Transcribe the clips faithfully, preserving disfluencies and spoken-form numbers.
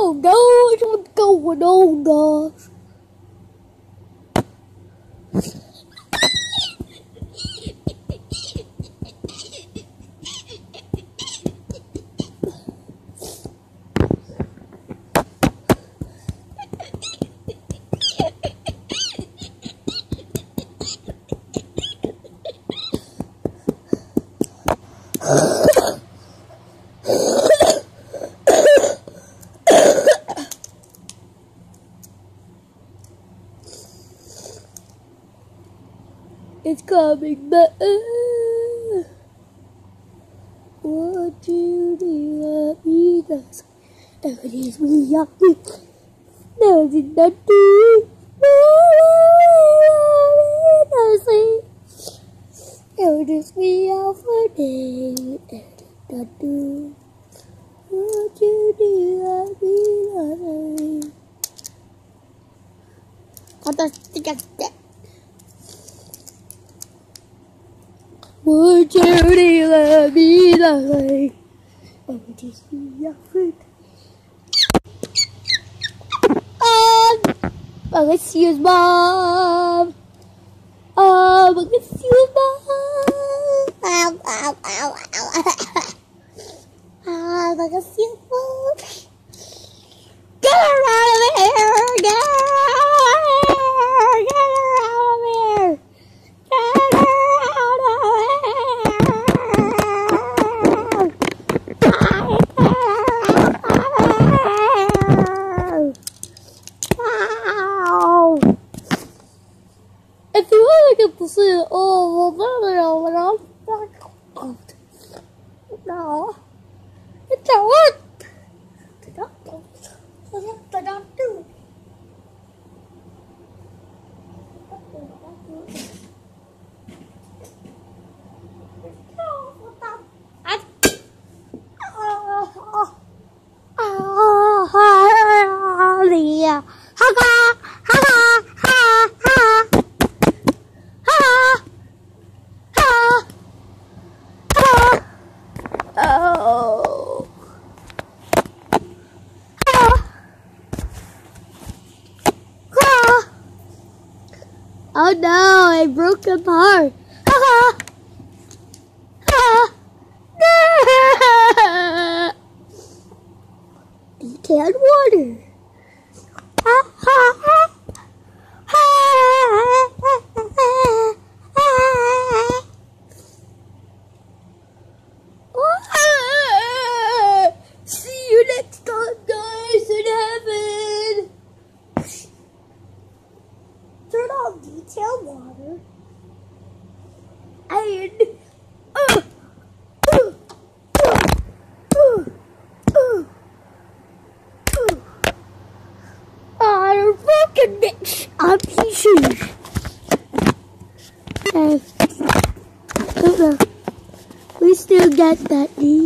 Oh gosh, what's going on, gosh? It's coming back. What you do at me does. There it is, we are me. There is nothing. There it is, we are for day. There is nothing. What you do at me does. What does that? Would you let me lie? Oh, it is me, your food. Um, I miss you, Mom. Um, I miss you, Mom. Ow, ow, ow, ow. Um, I miss you, Mom. Get her out of here! Get her out of here! Get her out of here! Get her out of if you want to get to see it all, well, then I'm not. No. It's a what? The doctor. What the doctor? Oh. Oh no, I broke apart. Detailed water. See you next time, guys, in heaven. Turn on detailed water. And uh, uh, uh, uh, uh, I'm fucking bitch. I'm pieces. Okay. Uh, we still get that D.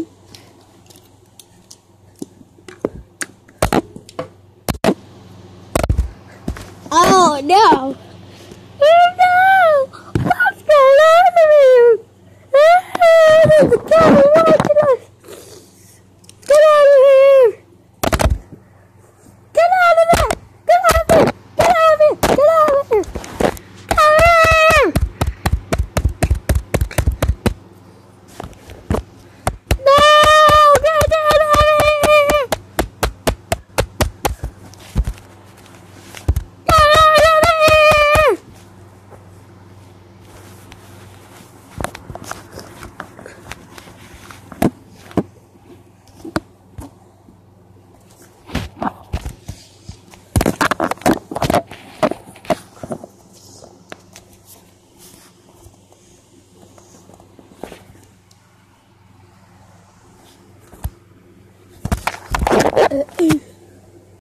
Oh no! Oh no! What's going on with you? There's a cat watching us! Get out of here! Get out of there! Get out of here! Get out of here! Get out of here! Get out of here! No! Get out of here! Uh,